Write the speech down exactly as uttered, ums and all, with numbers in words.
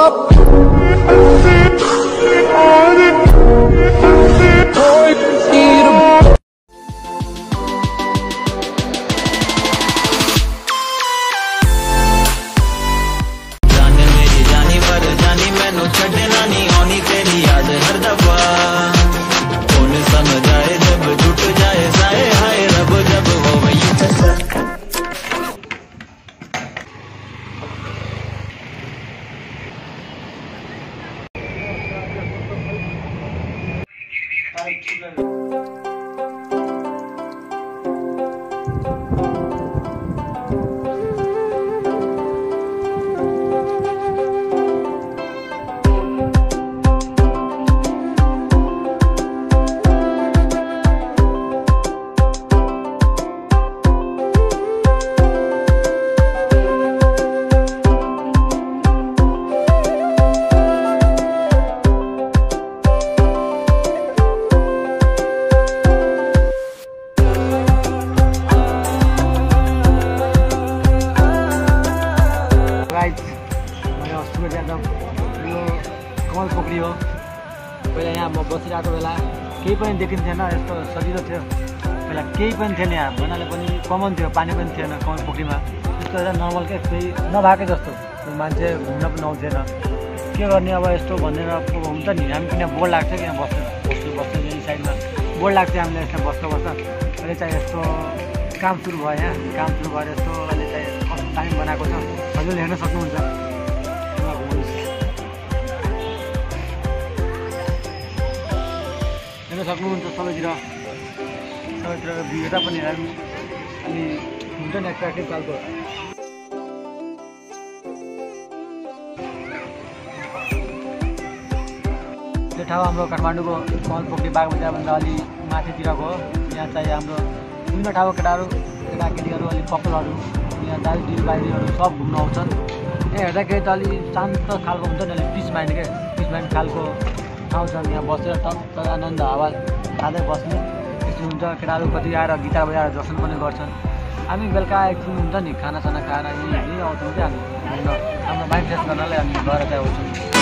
कमल पोखरी हो। पहिला यहाँ म बसिरहेको बेला केही पनि देखिन्थेन, यस्तो सजिलो थियो। पहिला केही पनि थिएन, यहाँ भन्नाले पनि कमन थियो, पानी पनि थिएन कमल पोखरीमा। यस्तो एउटा नर्मल क्या केही नभएकै जस्तो, मान्छे घुम्न पनि आउँथेन। के गर्ने अब यस्तो भनेर हुन्छ नि, हामी किन बोर्ड लाग्छ कि यहाँ बस्नु बस्नु बस्नु यही साइडमा बोर्ड लाग्थ्यो हामीलाई यसमा बस्दा बस्दा। अहिले चाहिँ यस्तो काम सुरु भयो, यहाँ काम सुरु भएर यस्तो अहिले चाहिँ कस्तो टाइम बनाएको छ, हजुरले हेर्न सक्नुहुन्छ। हेर्न सक्नुहुन्छ सबैतिर सबैतिर भिडियो पनि हेर्नु अनि हुन्छ नि एट्र्याक्टिभ खालको। त्यो ठाउँ हाम्रो काठमाडौँको कमल पोखरी बाग बजारभन्दा अलि माथितिरको हो। यहाँ चाहिँ हाम्रो विभिन्न ठाउँको केटाहरू केटाकेटीहरू अलिक कपालहरू यहाँ दाजुदिदी बाहिरीहरू सब घुम्न आउँछन्। यहाँ हेर्दाखेरि त अलिक शान्त खालको हुन्छ नि, अलिक पिस माइन्ड क्या पिस माइन्ड खालको ठाउँ छ। यहाँ बसेर टक्क आनन्द हावा खाँदै बस्ने यस्तो हुन्छ। केटाहरू कति आएर गिटार बजाएर दर्शन पनि गर्छन्। हामी बेलुका एकछिन हुन्छ नि खानासाना खाएर यहीँ यहीँ आउँछौँ क्या हामी घुम्न, हाम्रो माइन्ड फ्रेस गर्नलाई हामी गएर चाहिँ आउँछौँ।